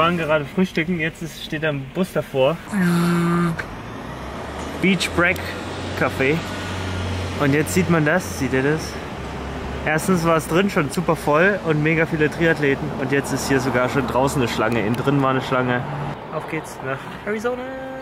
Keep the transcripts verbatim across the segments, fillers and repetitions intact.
waren gerade frühstücken, jetzt ist, steht da ein Bus davor. Beach Break Café. Und jetzt sieht man das, seht ihr das? Erstens war es drin schon super voll und mega viele Triathleten. Und jetzt ist hier sogar schon draußen eine Schlange. Innen drin war eine Schlange. Auf geht's nach Arizona.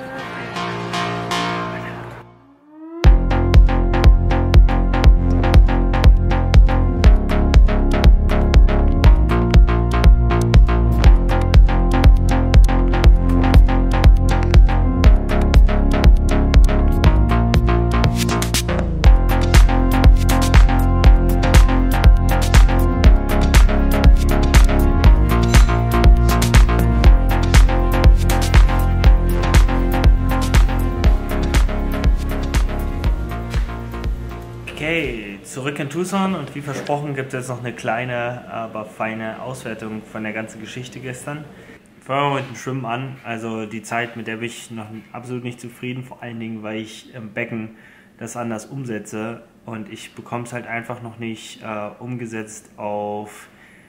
Okay, zurück in Tucson und wie versprochen gibt es jetzt noch eine kleine, aber feine Auswertung von der ganzen Geschichte gestern. Fangen wir mit dem Schwimmen an. Also die Zeit, mit der bin ich noch absolut nicht zufrieden, vor allen Dingen, weil ich im Becken das anders umsetze und ich bekomme es halt einfach noch nicht äh, umgesetzt auf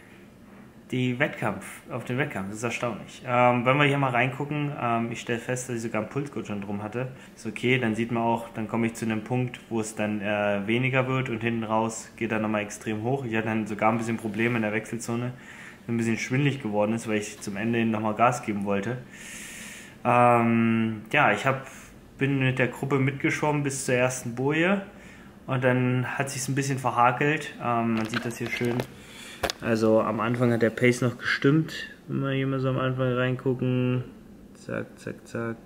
die Wettkampf, auf den Wettkampf. Das ist erstaunlich. Ähm, wenn wir hier mal reingucken, ähm, ich stelle fest, dass ich sogar einen Pulsgurt schon drum hatte. Ist okay, dann sieht man auch, dann komme ich zu einem Punkt, wo es dann äh, weniger wird und hinten raus geht dann nochmal extrem hoch. Ich hatte dann sogar ein bisschen Probleme in der Wechselzone, ein bisschen schwindelig geworden ist, weil ich zum Ende hin nochmal Gas geben wollte. Ähm, ja, ich hab, bin mit der Gruppe mitgeschwommen bis zur ersten Boje und dann hat sich es ein bisschen verhakelt. Ähm, man sieht das hier schön. Also am Anfang hat der Pace noch gestimmt, wenn wir hier mal so am Anfang reingucken. Zack, zack, zack.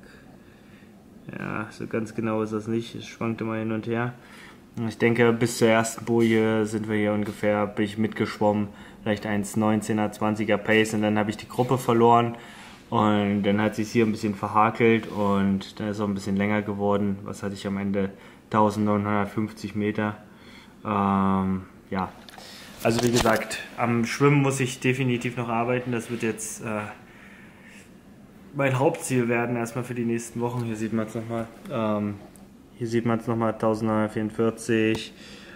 Ja, so ganz genau ist das nicht, es schwankt immer hin und her. Ich denke, bis zur ersten Boje sind wir hier ungefähr, bin ich mitgeschwommen, vielleicht eins neunzehner, zwanziger Pace und dann habe ich die Gruppe verloren und dann hat sich hier ein bisschen verhakelt und dann ist auch ein bisschen länger geworden. Was hatte ich am Ende? neunzehnhundertfünfzig Meter. Ähm, ja. Also wie gesagt, am Schwimmen muss ich definitiv noch arbeiten. Das wird jetzt äh, mein Hauptziel werden, erstmal für die nächsten Wochen. Hier sieht man es nochmal. Ähm, hier sieht man es nochmal, neunzehnhundertvierundvierzig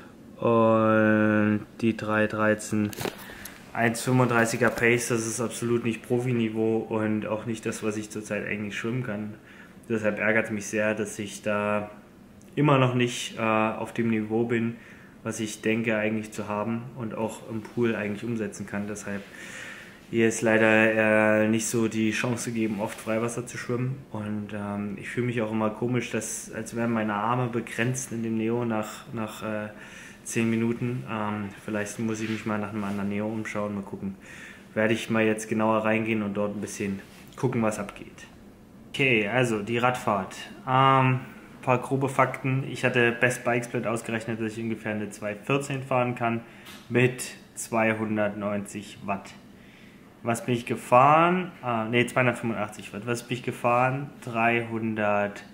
und die drei dreizehn. eins fünfunddreißiger Pace, das ist absolut nicht Profiniveau und auch nicht das, was ich zurzeit eigentlich schwimmen kann. Deshalb ärgert es mich sehr, dass ich da immer noch nicht äh, auf dem Niveau bin, was ich denke eigentlich zu haben und auch im Pool eigentlich umsetzen kann. Deshalb hier ist leider äh, nicht so die Chance gegeben, oft Freiwasser zu schwimmen. Und ähm, ich fühle mich auch immer komisch, dass, als wären meine Arme begrenzt in dem Neo nach, nach äh, zehn Minuten. Ähm, vielleicht muss ich mich mal nach einem anderen Neo umschauen, mal gucken. Werde ich mal jetzt genauer reingehen und dort ein bisschen gucken, was abgeht. Okay, also die Radfahrt. Ähm, paar grobe Fakten. Ich hatte Best Bike Split ausgerechnet, dass ich ungefähr eine zwei vierzehn fahren kann mit zweihundertneunzig Watt. Was bin ich gefahren? Ah, ne, zweihundertfünfundachtzig Watt. Was bin ich gefahren? dreihundertfünf.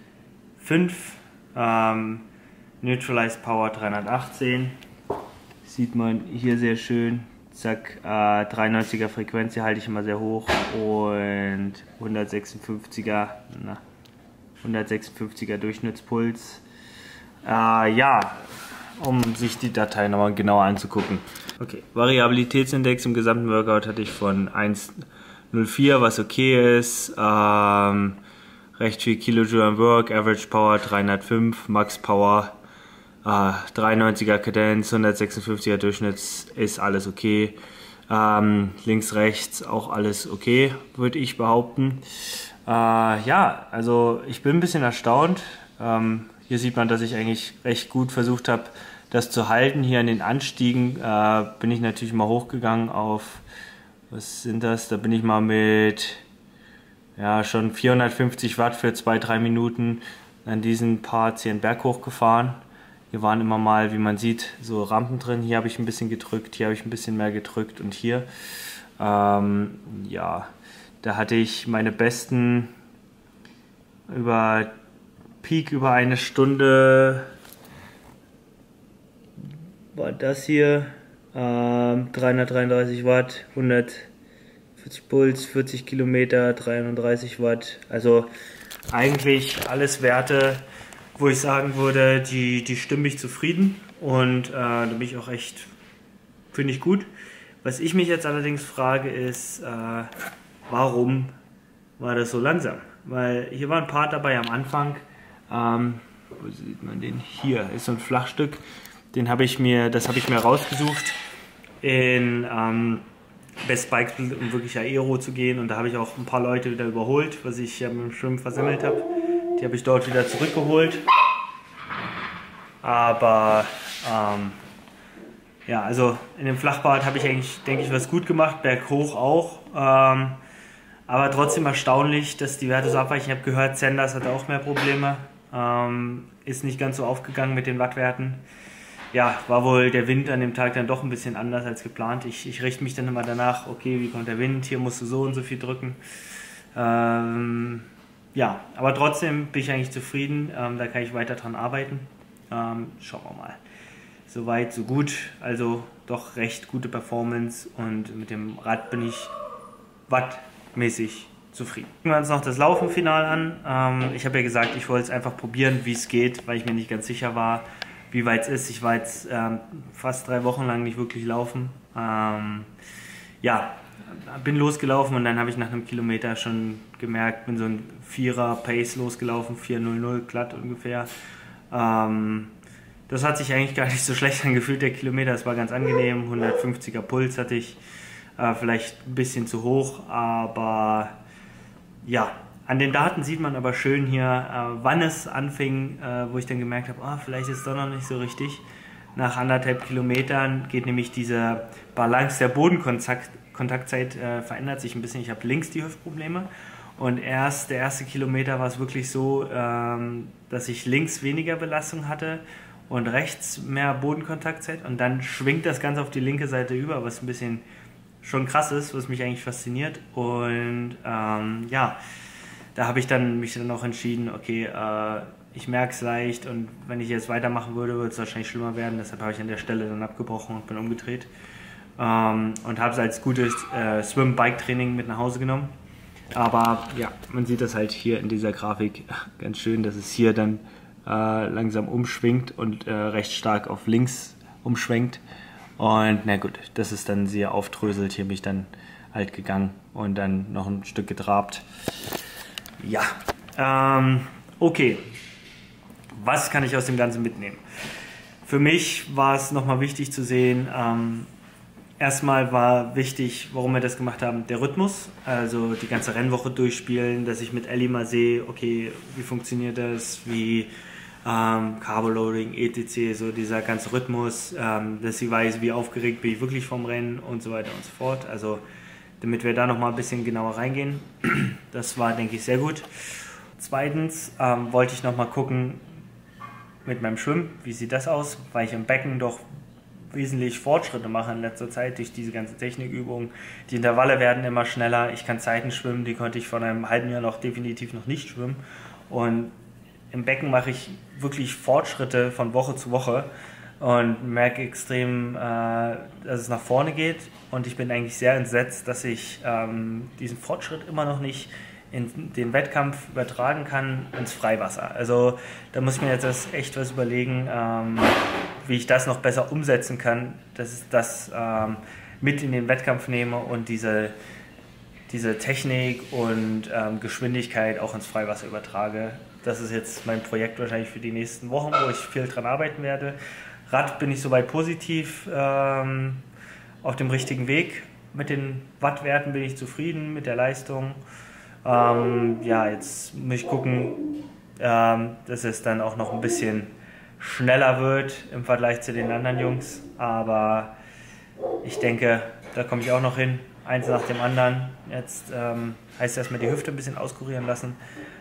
Ähm, Neutralized Power dreihundertachtzehn. Sieht man hier sehr schön. Zack, äh, dreiundneunziger Frequenz, hier halte ich immer sehr hoch. Und hundertsechsundfünfziger, na, hundertsechsundfünfziger Durchschnittspuls. Äh, ja, um sich die Datei nochmal genauer anzugucken. Okay, Variabilitätsindex im gesamten Workout hatte ich von eins Komma null vier, was okay ist. Ähm, recht viel Kilojoule am Work, Average Power dreihundertfünf, Max Power äh, dreiundneunziger Kadenz, hundertsechsundfünfziger Durchschnitts, ist alles okay. Ähm, links, rechts auch alles okay, würde ich behaupten. Äh, ja, also ich bin ein bisschen erstaunt. Ähm, hier sieht man, dass ich eigentlich recht gut versucht habe, das zu halten. Hier an den Anstiegen äh, bin ich natürlich mal hochgegangen auf, was sind das? Da bin ich mal mit ja, schon vierhundertfünfzig Watt für zwei, drei Minuten an diesen Parts hier einen Berg hochgefahren. Hier waren immer mal, wie man sieht, so Rampen drin. Hier habe ich ein bisschen gedrückt, hier habe ich ein bisschen mehr gedrückt und hier. Ähm, ja. Da hatte ich meine besten über Peak über eine Stunde, war das hier, ähm, dreihundertdreiunddreißig Watt, hundertvierzig Puls, vierzig Kilometer, dreihundertdreißig Watt. Also eigentlich alles Werte, wo ich sagen würde, die, die stimmen mich zufrieden und äh, da bin ich auch echt, finde ich gut. Was ich mich jetzt allerdings frage ist, äh, warum war das so langsam? Weil hier war ein Part dabei am Anfang, ähm, wo sieht man den? Hier ist so ein Flachstück, den habe ich mir, das habe ich mir rausgesucht in ähm, Best Bikes, um wirklich Aero zu gehen, und da habe ich auch ein paar Leute wieder überholt, was ich ja mit dem Schwimmen versemmelt habe. Die habe ich dort wieder zurückgeholt. Aber ähm, ja, also in dem Flachbad habe ich eigentlich, denke ich, was gut gemacht, berghoch auch. Ähm, aber trotzdem erstaunlich, dass die Werte so abweichen. Ich habe gehört, Sanders hatte auch mehr Probleme. Ähm, ist nicht ganz so aufgegangen mit den Wattwerten. Ja, war wohl der Wind an dem Tag dann doch ein bisschen anders als geplant. Ich, ich richte mich dann immer danach, okay, wie kommt der Wind, hier musst du so und so viel drücken. Ähm, ja, aber trotzdem bin ich eigentlich zufrieden, ähm, da kann ich weiter dran arbeiten. Ähm, schauen wir mal. Soweit, so gut, also doch recht gute Performance, und mit dem Rad bin ich wattmäßig zufrieden. Gucken wir uns noch das Laufenfinal an. Ähm, ich habe ja gesagt, ich wollte es einfach probieren, wie es geht, weil ich mir nicht ganz sicher war, wie weit es ist. Ich war jetzt ähm, fast drei Wochen lang nicht wirklich laufen. Ähm, ja, bin losgelaufen, und dann habe ich nach einem Kilometer schon gemerkt, bin so ein Vierer Pace losgelaufen, vier null null glatt ungefähr. Ähm, das hat sich eigentlich gar nicht so schlecht angefühlt, der Kilometer. Es war ganz angenehm, hundertfünfziger Puls hatte ich, äh, vielleicht ein bisschen zu hoch, aber ja. An den Daten sieht man aber schön hier, äh, wann es anfing, äh, wo ich dann gemerkt habe, oh, vielleicht ist es doch noch nicht so richtig. Nach anderthalb Kilometern geht nämlich diese Balance der Bodenkontaktzeit, äh, verändert sich ein bisschen. Ich habe links die Hüftprobleme, und erst der erste Kilometer war es wirklich so, ähm, dass ich links weniger Belastung hatte und rechts mehr Bodenkontaktzeit, und dann schwingt das Ganze auf die linke Seite über, was ein bisschen schon krass ist, was mich eigentlich fasziniert. Und ähm, ja, da habe ich dann mich dann auch entschieden, okay, äh, ich merke es leicht, und wenn ich jetzt weitermachen würde, würde es wahrscheinlich schlimmer werden. Deshalb habe ich an der Stelle dann abgebrochen und bin umgedreht. Ähm, und habe es als gutes äh, Swim-Bike-Training mit nach Hause genommen. Aber ja, man sieht das halt hier in dieser Grafik ganz schön, dass es hier dann äh, langsam umschwingt und äh, recht stark auf links umschwenkt. Und na gut, das ist dann sehr aufdröselt. Hier bin ich dann halt gegangen und dann noch ein Stück getrabt. Ja, ähm, okay. Was kann ich aus dem Ganzen mitnehmen? Für mich war es nochmal wichtig zu sehen, ähm, erstmal war wichtig, warum wir das gemacht haben, der Rhythmus. Also die ganze Rennwoche durchspielen, dass ich mit Ellie mal sehe, okay, wie funktioniert das, wie ähm, Carboloading, et cetera, so dieser ganze Rhythmus, ähm, dass sie weiß, wie aufgeregt bin ich wirklich vom Rennen und so weiter und so fort. Also damit wir da nochmal ein bisschen genauer reingehen. Das war, denke ich, sehr gut. Zweitens ähm, wollte ich nochmal gucken mit meinem Schwimmen, wie sieht das aus, weil ich im Becken doch wesentlich Fortschritte mache in letzter Zeit durch diese ganze Technikübung. Die Intervalle werden immer schneller, ich kann Zeiten schwimmen, die konnte ich vor einem halben Jahr noch definitiv noch nicht schwimmen. Und im Becken mache ich wirklich Fortschritte von Woche zu Woche und merke extrem, äh, dass es nach vorne geht, und ich bin eigentlich sehr entsetzt, dass ich ähm, diesen Fortschritt immer noch nicht in den Wettkampf übertragen kann ins Freiwasser. Also da muss ich mir jetzt echt was überlegen, ähm, wie ich das noch besser umsetzen kann, dass ich das ähm, mit in den Wettkampf nehme und diese, diese Technik und ähm, Geschwindigkeit auch ins Freiwasser übertrage. Das ist jetzt mein Projekt wahrscheinlich für die nächsten Wochen, wo ich viel dran arbeiten werde. Rad bin ich soweit positiv ähm, auf dem richtigen Weg. Mit den Wattwerten bin ich zufrieden, mit der Leistung. Ähm, ja, jetzt muss ich gucken, ähm, dass es dann auch noch ein bisschen schneller wird im Vergleich zu den anderen Jungs. Aber ich denke, da komme ich auch noch hin. Eins nach dem anderen. Jetzt ähm, heißt erstmal die Hüfte ein bisschen auskurieren lassen.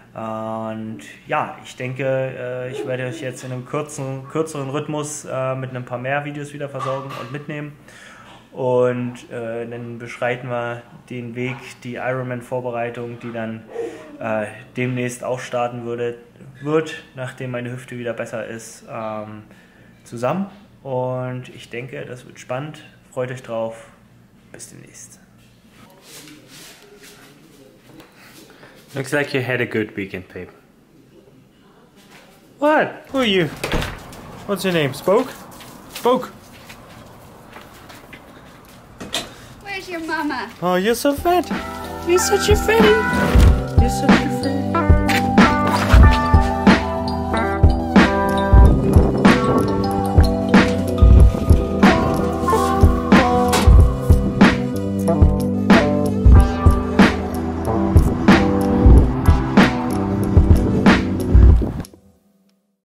Und ja, ich denke, äh, ich werde euch jetzt in einem kurzen, kürzeren Rhythmus äh, mit ein paar mehr Videos wieder versorgen und mitnehmen. Und äh, dann beschreiten wir den Weg, die Ironman-Vorbereitung, die dann äh, demnächst auch starten würde, wird, nachdem meine Hüfte wieder besser ist, ähm, zusammen. Und ich denke, das wird spannend. Freut euch drauf. Bis demnächst. Looks like you had a good weekend, babe. What? Who are you? What's your name? Spoke? Spoke? Where's your mama? Oh, you're so fat. You're such a fatty. You're such a